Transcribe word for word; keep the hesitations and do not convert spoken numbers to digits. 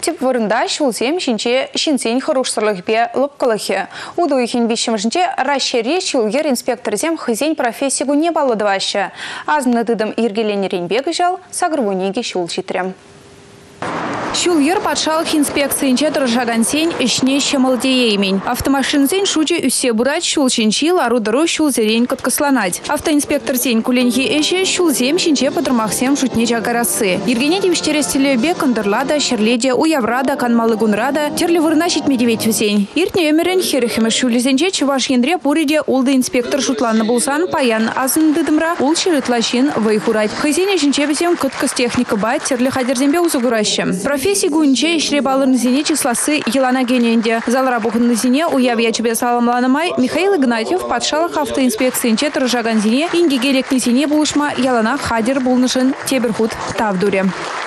Тип вырында шулсем шинче шинсен хорошсырлық бе лопкалықе. Уду ихин бишімжінче рашере шулгер инспекторзем хызен профессию не баладывашы. Азмны дыдым иргеленерен бегі жал, сагрвунеге шул житрем. Шулгер патшалық инспекциянче тұржаған сен ішне шамалдееймень. Автомашинзен шуче үссе бұрат шулшинчи лару-дыру шулзерен кыткысланать. Автоинспектор сен куленхи эше шулзем шинче патырмақсем шутне жагарасы. Ергене деміштерестілі бе кындырлада, шерледе, уяврада, канмалыгунрада, терлі вырна шитмедевет весен. Иртне өмірін херехімі шулезенче чуваш ендре пуриде улды инспектор шутланны булсан паян азын дыдымра ул шырытлашин вайхурать. Хызене шинче бізем кыткыс техника бай терлі хадерзембе узугуращы. Профессия гунче шребалын зине числасы елана гененде. Залра бухын зине уявья тебе саламланамай Михаил Игнатьев патшалық автоинспекциянче тұржаған зине инги гелекні зине булышма ялана хадер булнышын тебірхут тавдуре.